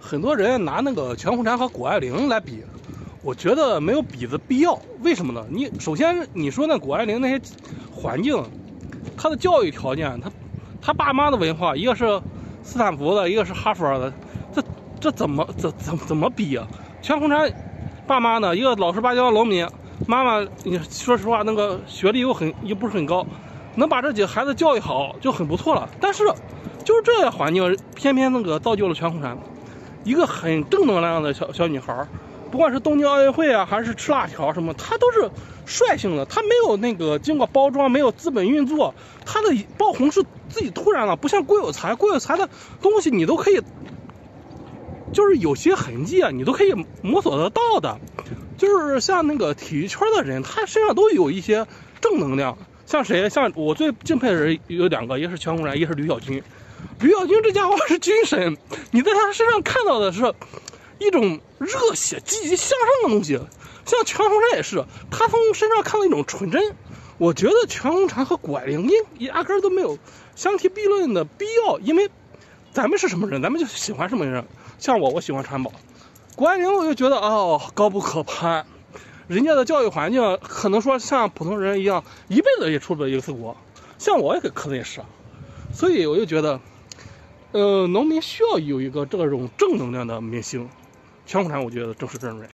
很多人拿那个全红婵和谷爱凌来比，我觉得没有比的必要。为什么呢？你首先你说那谷爱凌那些环境，她的教育条件，她爸妈的文化，一个是斯坦福的，一个是哈佛的，这怎么比啊？全红婵爸妈呢，一个老实巴交的农民，妈妈你说实话那个学历又不是很高，能把这几个孩子教育好就很不错了。但是就是这样环境，偏偏那个造就了全红婵，一个很正能量的小女孩，不管是东京奥运会啊，还是吃辣条什么，她都是率性的，她没有那个经过包装，没有资本运作，她的爆红是自己突然了，不像郭有才的东西你都可以，就是有些痕迹啊，你都可以摸索得到的。就是像那个体育圈的人，他身上都有一些正能量。像谁？像我最敬佩的人有两个，一个是全红婵，一个是吕小军。吕小军这家伙是军神，你在他身上看到的是一种热血、积极向上的东西。像全红婵也是，他从身上看到一种纯真。我觉得全红婵和谷爱凌压根都没有相提并论的必要，因为咱们是什么人，咱们就喜欢什么人。像我喜欢川宝，谷爱凌我就觉得高不可攀，人家的教育环境可能说像普通人一样，一辈子也出不了一次国，像我也可能也是，所以我就觉得，农民需要有一个这种正能量的明星，全红婵我觉得正是这种人。